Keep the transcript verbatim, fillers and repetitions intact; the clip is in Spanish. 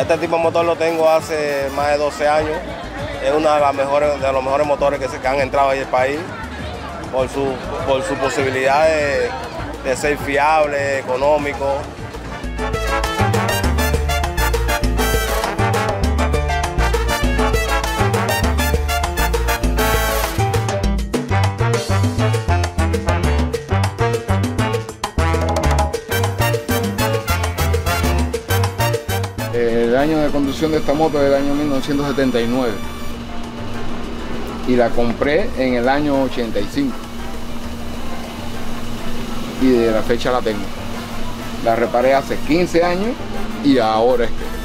Este tipo de motor lo tengo hace más de doce años. Es uno de, las mejores, de los mejores motores que, se, que han entrado en el país por su, por su posibilidad de, de ser fiable, económico. El año de conducción de esta moto es el año mil novecientos setenta y nueve y la compré en el año ochenta y cinco y de la fecha la tengo. La reparé hace quince años y ahora es que